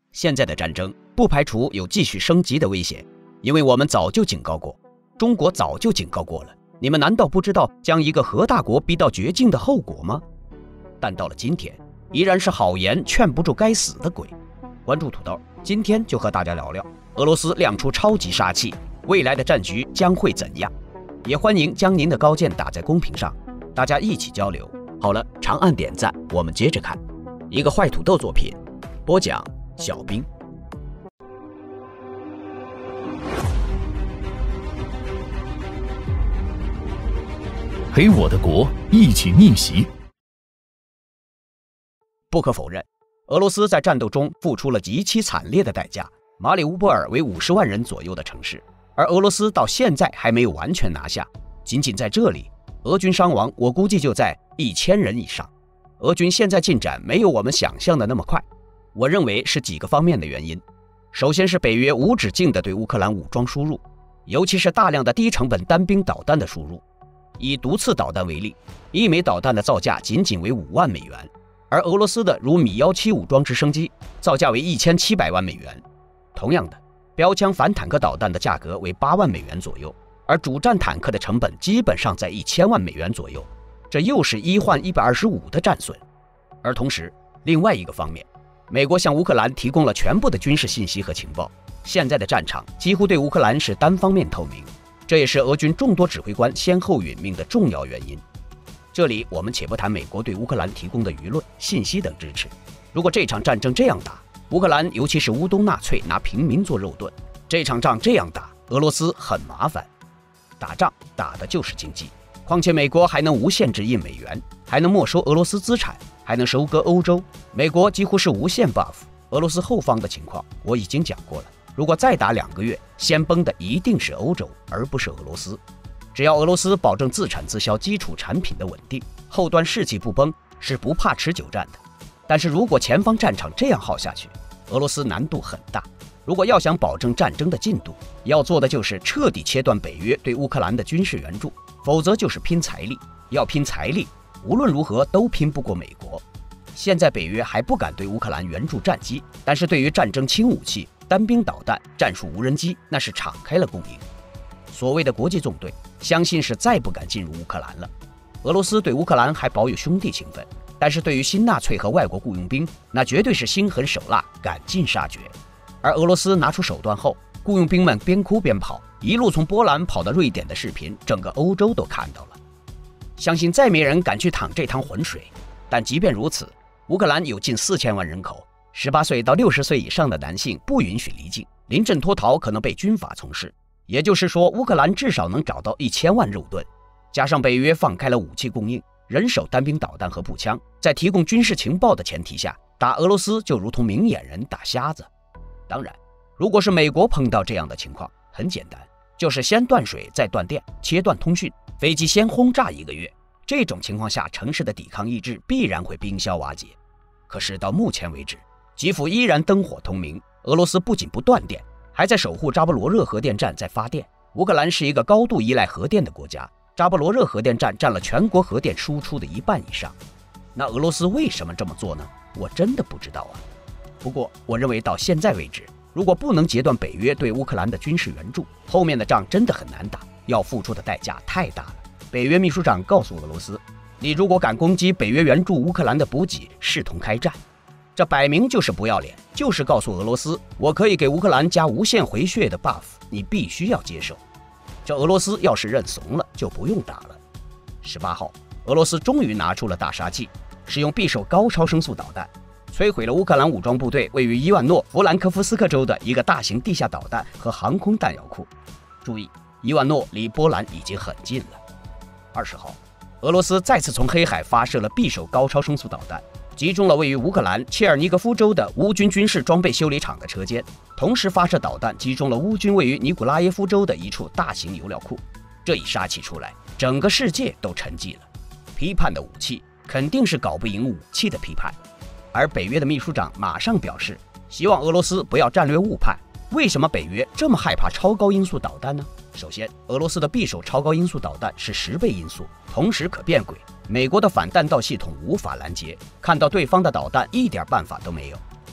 现在的战争不排除有继续升级的危险，因为我们早就警告过，中国早就警告过了。你们难道不知道将一个核大国逼到绝境的后果吗？但到了今天，依然是好言劝不住该死的鬼。关注土豆，今天就和大家聊聊俄罗斯亮出超级杀器，未来的战局将会怎样？也欢迎将您的高见打在公屏上，大家一起交流。好了，长按点赞，我们接着看一个坏土豆作品，播讲小兵。 陪我的国一起逆袭。 不可否认，俄罗斯在战斗中付出了极其惨烈的代价。马里乌波尔为50万人左右的城市，而俄罗斯到现在还没有完全拿下。仅仅在这里，俄军伤亡我估计就在1000人以上。俄军现在进展没有我们想象的那么快，我认为是几个方面的原因。首先是北约无止境地对乌克兰武装输入，尤其是大量的低成本单兵导弹的输入。以毒刺导弹为例，1枚导弹的造价仅仅为5万美元，而俄罗斯的如米17武装直升机造价为1700万美元。同样的，标枪反坦克导弹的价格为8万美元左右，而主战坦克的成本基本上在1000万美元左右，这又是1换125的战损。而同时，另外一个方面，美国向乌克兰提供了全部的军事信息和情报，现在的战场几乎对乌克兰是单方面透明，这也是俄军众多指挥官先后殒命的重要原因。这里我们且不谈美国对乌克兰提供的舆论、信息等支持，如果这场战争这样打，乌克兰尤其是乌东纳粹拿平民做肉盾，这场仗这样打，俄罗斯很麻烦。打仗打的就是经济，况且美国还能无限制印美元，还能没收俄罗斯资产，还能收割欧洲，美国几乎是无限 buff。 俄罗斯后方的情况我已经讲过了，如果再打2个月，先崩的一定是欧洲，而不是俄罗斯。只要俄罗斯保证自产自销基础产品的稳定，后端士气不崩，是不怕持久战的。但是如果前方战场这样耗下去，俄罗斯难度很大。如果要想保证战争的进度，要做的就是彻底切断北约对乌克兰的军事援助，否则就是拼财力。要拼财力，无论如何都拼不过美国。现在北约还不敢对乌克兰援助战机，但是对于战争轻武器、单兵导弹、战术无人机，那是敞开了供应。所谓的国际纵队，相信是再不敢进入乌克兰了。俄罗斯对乌克兰还保有兄弟情分，但是对于新纳粹和外国雇佣兵，那绝对是心狠手辣，赶尽杀绝。而俄罗斯拿出手段后，雇佣兵们边哭边跑，一路从波兰跑到瑞典的视频，整个欧洲都看到了。相信再没人敢去淌这趟浑水。但即便如此，乌克兰有近4000万人口，18岁到60岁以上的男性不允许离境，临阵脱逃可能被军法从事。也就是说，乌克兰至少能找到1000万肉盾，加上北约放开了武器供应、人手、单兵导弹和步枪，在提供军事情报的前提下，打俄罗斯就如同明眼人打瞎子。当然，如果是美国碰到这样的情况，很简单，就是先断水再断电，切断通讯，飞机先轰炸1个月。这种情况下，城市的抵抗意志必然会冰消瓦解。可是到目前为止，基辅依然灯火通明，俄罗斯不仅不断电，还在守护扎波罗热核电站在发电。乌克兰是一个高度依赖核电的国家，扎波罗热核电站占了全国核电输出的1半以上。那俄罗斯为什么这么做呢？我真的不知道啊。不过我认为到现在为止，如果不能截断北约对乌克兰的军事援助，后面的仗真的很难打，要付出的代价太大了。北约秘书长告诉俄罗斯，你如果敢攻击北约援助乌克兰的补给，视同开战。这摆明就是不要脸，就是告诉俄罗斯，我可以给乌克兰加无限回血的 buff， 你必须要接受。这俄罗斯要是认怂了，就不用打了。18号，俄罗斯终于拿出了大杀器，使用匕首高超声速导弹，摧毁了乌克兰武装部队位于伊万诺弗兰科夫斯克州的一个大型地下导弹和航空弹药库。注意，伊万诺离波兰已经很近了。20号，俄罗斯再次从黑海发射了匕首高超声速导弹，击中了位于乌克兰切尔尼戈夫州的乌军军事装备修理厂的车间，同时发射导弹击中了乌军位于尼古拉耶夫州的一处大型油料库。这一杀气出来，整个世界都沉寂了。批判的武器肯定是搞不赢武器的批判。而北约的秘书长马上表示，希望俄罗斯不要战略误判。为什么北约这么害怕超高音速导弹呢？首先，俄罗斯的匕首超高音速导弹是10倍音速，同时可变轨，美国的反弹道系统无法拦截，看到对方的导弹一点办法都没有。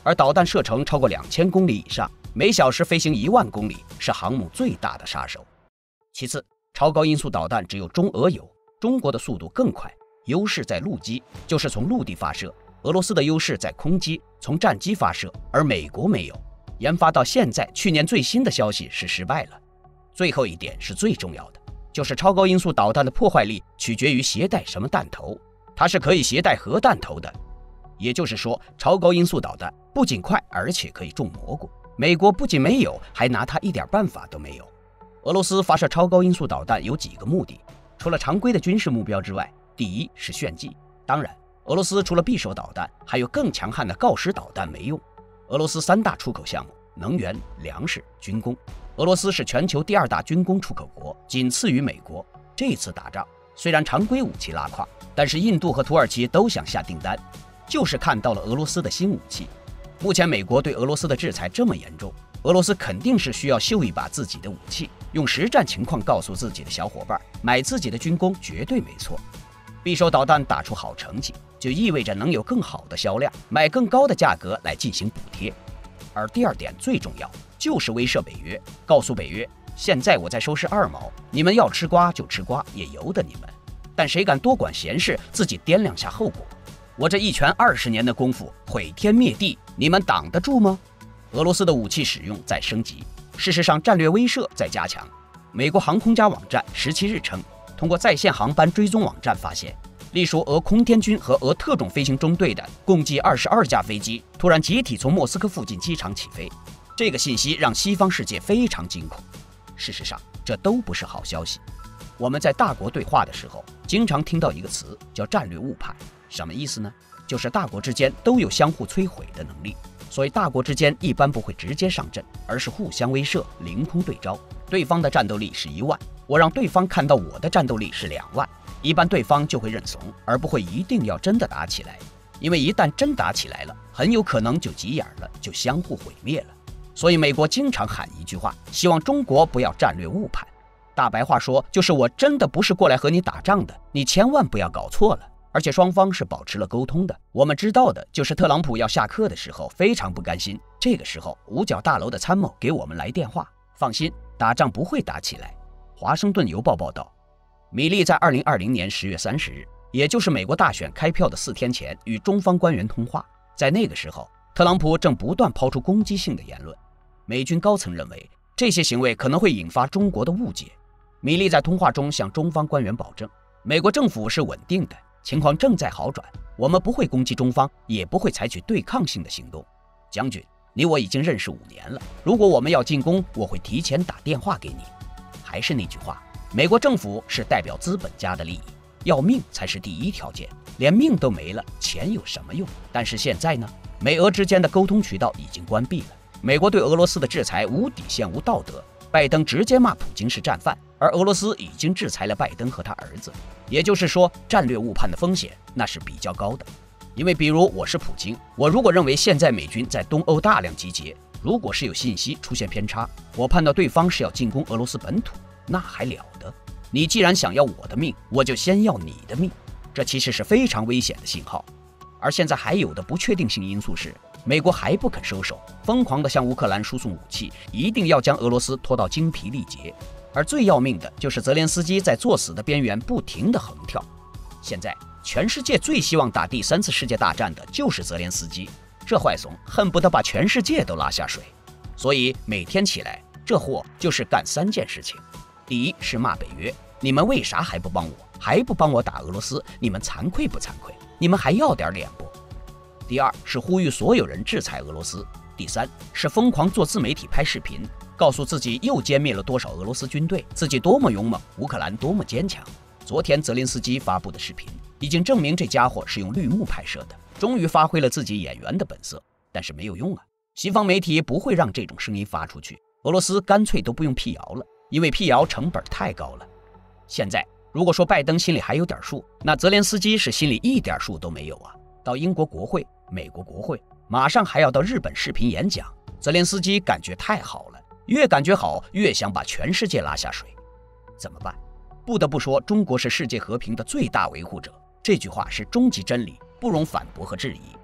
而导弹射程超过2000公里以上，每小时飞行1万公里，是航母最大的杀手。其次，超高音速导弹只有中俄有，中国的速度更快，优势在陆基，就是从陆地发射；俄罗斯的优势在空机，从战机发射，而美国没有。研发到现在，去年最新的消息是失败了。最后一点是最重要的，就是超高音速导弹的破坏力取决于携带什么弹头，它是可以携带核弹头的。也就是说，超高音速导弹不仅快，而且可以种蘑菇。美国不仅没有，还拿它一点办法都没有。俄罗斯发射超高音速导弹有几个目的，除了常规的军事目标之外，第一是炫技。当然，俄罗斯除了匕首导弹，还有更强悍的锆石导弹没用。俄罗斯3大出口项目：能源、粮食、军工。俄罗斯是全球第2大军工出口国，仅次于美国。这次打仗虽然常规武器拉胯，但是印度和土耳其都想下订单，就是看到了俄罗斯的新武器。目前美国对俄罗斯的制裁这么严重，俄罗斯肯定是需要秀一把自己的武器，用实战情况告诉自己的小伙伴，买自己的军工绝对没错。匕首导弹打出好成绩，就意味着能有更好的销量，买更高的价格来进行补贴。而第2点最重要，就是威慑北约，告诉北约，现在我在收拾2毛，你们要吃瓜就吃瓜，也由得你们。但谁敢多管闲事，自己掂量下后果。我这一拳20年的功夫，毁天灭地，你们挡得住吗？俄罗斯的武器使用在升级，事实上战略威慑在加强。美国航空家网站17日称，通过在线航班追踪网站发现，隶属俄空天军和俄特种飞行中队的共计22架飞机突然集体从莫斯科附近机场起飞。这个信息让西方世界非常惊恐。事实上，这都不是好消息。我们在大国对话的时候，经常听到一个词叫战略误判。什么意思呢？就是大国之间都有相互摧毁的能力，所以大国之间一般不会直接上阵，而是互相威慑，凌空对招。对方的战斗力是1万，我让对方看到我的战斗力是2万，一般对方就会认怂，而不会一定要真的打起来。因为一旦真打起来了，很有可能就急眼了，就相互毁灭了。所以美国经常喊一句话，希望中国不要战略误判。大白话说，就是我真的不是过来和你打仗的，你千万不要搞错了。而且双方是保持了沟通的。我们知道的就是特朗普要下课的时候非常不甘心，这个时候五角大楼的参谋给我们来电话，放心，打仗不会打起来。华盛顿邮报报道，米利在2020年10月30日，也就是美国大选开票的4天前，与中方官员通话。在那个时候，特朗普正不断抛出攻击性的言论，美军高层认为这些行为可能会引发中国的误解。米利在通话中向中方官员保证，美国政府是稳定的，情况正在好转，我们不会攻击中方，也不会采取对抗性的行动。将军，你我已经认识5年了，如果我们要进攻，我会提前打电话给你。还是那句话，美国政府是代表资本家的利益，要命才是第一条件，连命都没了，钱有什么用？但是现在呢，美俄之间的沟通渠道已经关闭了，美国对俄罗斯的制裁无底线、无道德，拜登直接骂普京是战犯，而俄罗斯已经制裁了拜登和他儿子。也就是说，战略误判的风险那是比较高的。因为比如我是普京，我如果认为现在美军在东欧大量集结，如果是有信息出现偏差，我判断对方是要进攻俄罗斯本土，那还了得？你既然想要我的命，我就先要你的命，这其实是非常危险的信号。而现在还有的不确定性因素是，美国还不肯收手，疯狂地向乌克兰输送武器，一定要将俄罗斯拖到精疲力竭。而最要命的就是泽连斯基在作死的边缘不停地横跳。现在全世界最希望打第3次世界大战的就是泽连斯基，这坏怂恨不得把全世界都拉下水。所以每天起来，这货就是干3件事情。第一是骂北约，你们为啥还不帮我？还不帮我打俄罗斯？你们惭愧不惭愧？你们还要点脸不？第二是呼吁所有人制裁俄罗斯。第三是疯狂做自媒体拍视频，告诉自己又歼灭了多少俄罗斯军队，自己多么勇猛，乌克兰多么坚强。昨天泽连斯基发布的视频已经证明这家伙是用绿幕拍摄的，终于发挥了自己演员的本色。但是没有用啊，西方媒体不会让这种声音发出去，俄罗斯干脆都不用辟谣了，因为辟谣成本太高了。现在如果说拜登心里还有点数，那泽连斯基是心里一点数都没有啊。到英国国会、美国国会，马上还要到日本视频演讲，泽连斯基感觉太好了，越感觉好，越想把全世界拉下水。怎么办？不得不说，中国是世界和平的最大维护者，这句话是终极真理，不容反驳和质疑。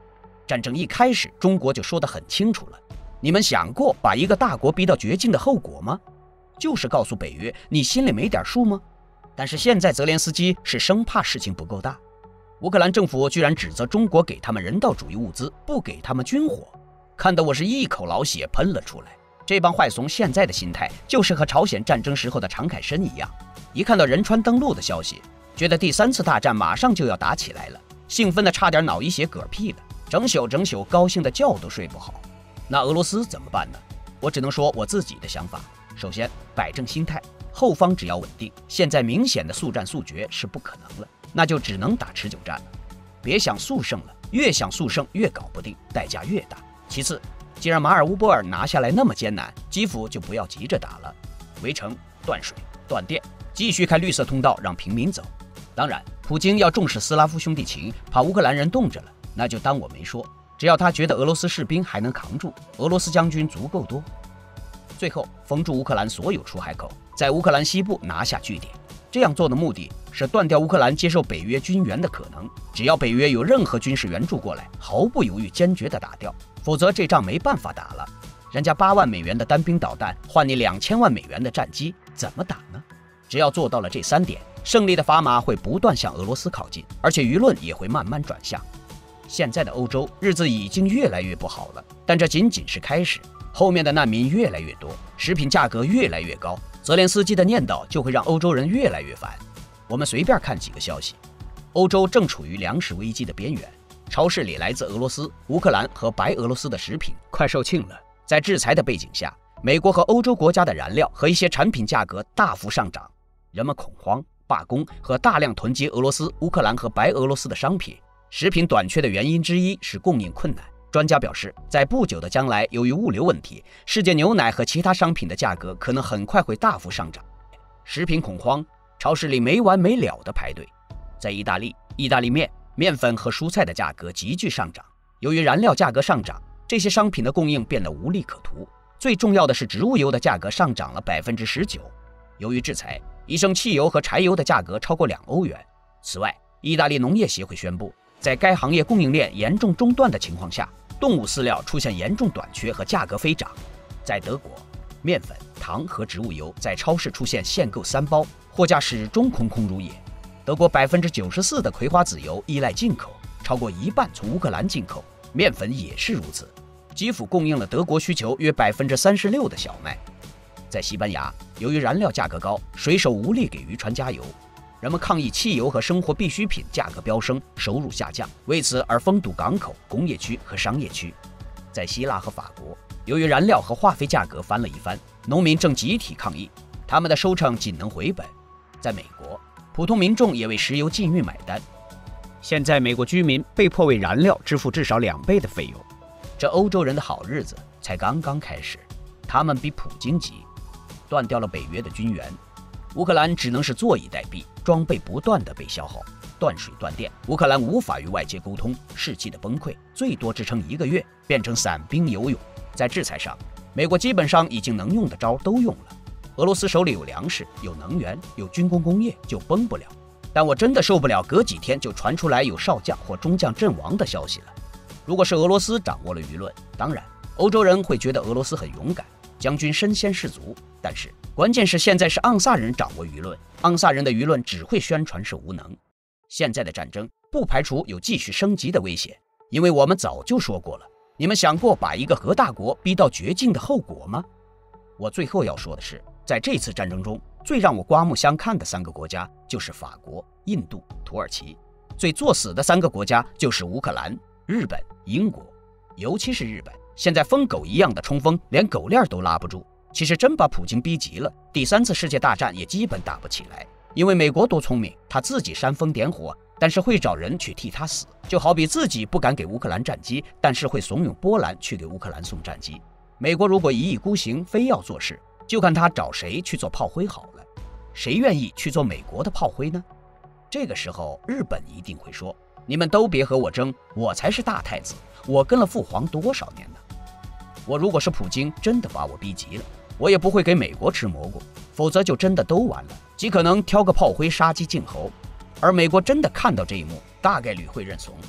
战争一开始，中国就说得很清楚了，你们想过把一个大国逼到绝境的后果吗？就是告诉北约，你心里没点数吗？但是现在泽连斯基是生怕事情不够大，乌克兰政府居然指责中国给他们人道主义物资，不给他们军火，看得我是一口老血喷了出来。这帮坏怂现在的心态就是和朝鲜战争时候的常凯申一样，一看到仁川登陆的消息，觉得第3次大战马上就要打起来了，兴奋的差点脑溢血嗝屁了，整宿高兴的觉都睡不好。那俄罗斯怎么办呢？我只能说我自己的想法。首先，摆正心态，后方只要稳定，现在明显的速战速决是不可能了，那就只能打持久战了。别想速胜了，越想速胜越搞不定，代价越大。其次，既然马尔乌波尔拿下来那么艰难，基辅就不要急着打了，围城、断水、断电，继续开绿色通道让平民走。当然，普京要重视斯拉夫兄弟情，怕乌克兰人冻着了，那就当我没说。只要他觉得俄罗斯士兵还能扛住，俄罗斯将军足够多。最后，封住乌克兰所有出海口，在乌克兰西部拿下据点。这样做的目的是断掉乌克兰接受北约军援的可能，只要北约有任何军事援助过来，毫不犹豫坚决地打掉，否则这仗没办法打了。人家8万美元的单兵导弹换你2000万美元的战机，怎么打呢？只要做到了这3点，胜利的砝码会不断向俄罗斯靠近，而且舆论也会慢慢转向。现在的欧洲日子已经越来越不好了，但这仅仅是开始，后面的难民越来越多，食品价格越来越高，泽连斯基的念叨就会让欧洲人越来越烦。我们随便看几个消息，欧洲正处于粮食危机的边缘，超市里来自俄罗斯、乌克兰和白俄罗斯的食品快售罄了。在制裁的背景下，美国和欧洲国家的燃料和一些产品价格大幅上涨，人们恐慌、罢工和大量囤积俄罗斯、乌克兰和白俄罗斯的商品。食品短缺的原因之一是供应困难。专家表示，在不久的将来，由于物流问题，世界牛奶和其他商品的价格可能很快会大幅上涨。食品恐慌，超市里没完没了的排队。在意大利，意大利面、面粉和蔬菜的价格急剧上涨。由于燃料价格上涨，这些商品的供应变得无利可图。最重要的是，植物油的价格上涨了19%。由于制裁，一升汽油和柴油的价格超过2欧元。此外，意大利农业协会宣布，在该行业供应链严重中断的情况下，动物饲料出现严重短缺和价格飞涨。在德国，面粉、糖和植物油在超市出现限购3包，货架始终空空如也。德国94%的葵花籽油依赖进口，超过一半从乌克兰进口，面粉也是如此。基辅供应了德国需求约36%的小麦。在西班牙，由于燃料价格高，水手无力给渔船加油。人们抗议汽油和生活必需品价格飙升，收入下降，为此而封堵港口、工业区和商业区。在希腊和法国，由于燃料和化肥价格翻了一番，农民正集体抗议，他们的收成仅能回本。在美国，普通民众也为石油禁运买单。现在美国居民被迫为燃料支付至少2倍的费用。这欧洲人的好日子才刚刚开始，他们比普京急，断掉了北约的军援。乌克兰只能是坐以待毙，装备不断的被消耗，断水断电，乌克兰无法与外界沟通，士气的崩溃最多支撑1个月，变成散兵游勇。在制裁上，美国基本上已经能用的招都用了。俄罗斯手里有粮食、有能源、有军工工业，就崩不了。但我真的受不了，隔几天就传出来有少将或中将阵亡的消息了。如果是俄罗斯掌握了舆论，当然欧洲人会觉得俄罗斯很勇敢，将军身先士卒。但是关键是现在是盎萨人掌握舆论，盎萨人的舆论只会宣传是无能。现在的战争不排除有继续升级的危险，因为我们早就说过了，你们想过把一个核大国逼到绝境的后果吗？我最后要说的是，在这次战争中，最让我刮目相看的3个国家就是法国、印度、土耳其，最作死的3个国家就是乌克兰、日本、英国。尤其是日本，现在疯狗一样的冲锋，连狗链都拉不住。其实真把普京逼急了，第3次世界大战也基本打不起来。因为美国多聪明，他自己煽风点火，但是会找人去替他死。就好比自己不敢给乌克兰战机，但是会怂恿波兰去给乌克兰送战机。美国如果一意孤行，非要做事，就看他找谁去做炮灰好了。谁愿意去做美国的炮灰呢？这个时候，日本一定会说：“你们都别和我争，我才是大太子，我跟了父皇多少年呢？”我如果是普京，真的把我逼急了，我也不会给美国吃蘑菇，否则就真的都完了，极可能挑个炮灰杀鸡儆猴。而美国真的看到这一幕，大概率会认怂，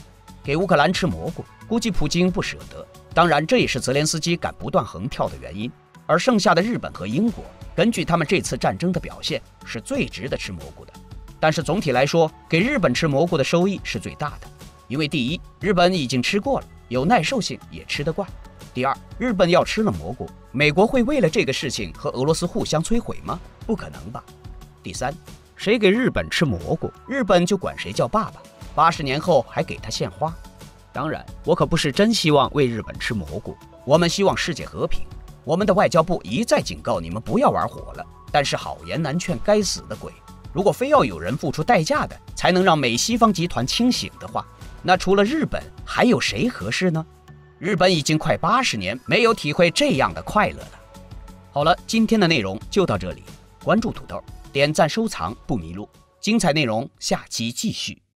给乌克兰吃蘑菇，估计普京不舍得。当然，这也是泽连斯基敢不断横跳的原因。而剩下的日本和英国，根据他们这次战争的表现，是最值得吃蘑菇的。但是总体来说，给日本吃蘑菇的收益是最大的，因为第一，日本已经吃过了，有耐受性，也吃得惯；第二，日本要吃了蘑菇，美国会为了这个事情和俄罗斯互相摧毁吗？不可能吧。第三，谁给日本吃蘑菇，日本就管谁叫爸爸，80年后还给他献花。当然，我可不是真希望为日本吃蘑菇，我们希望世界和平。我们的外交部一再警告你们不要玩火了，但是好言难劝该死的鬼。如果非要有人付出代价的才能让美西方集团清醒的话，那除了日本还有谁合适呢？日本已经快80年没有体会这样的快乐了。好了，今天的内容就到这里，关注土豆，点赞收藏不迷路，精彩内容下期继续。